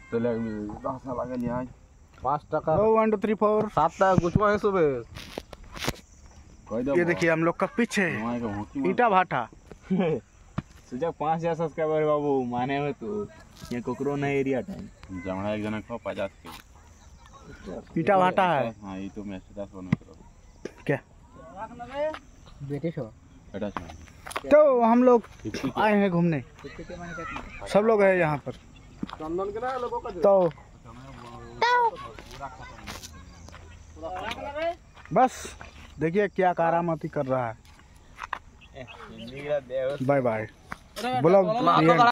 तो लग 10 लगे लिया 5 टका 1 2 3 4 7 टका कुछ में सुबह। ये देखिए हम लोग का पीछे ईटा भाटा। सुजा 5000 सब्सक्राइबर बाबू माने हो तो ये कोकरो ना एरिया टाइम जमड़ा एक जना को 50 के ईटा भाटा है। हां ये तो मैं 10 बनो करो क्या बेटे छो बेटा छो। तो हम लोग आए हैं घूमने, सब लोग हैं यहाँ पर। तो बस देखिए क्या करामाती कर रहा है। Bye bye. ब्लॉग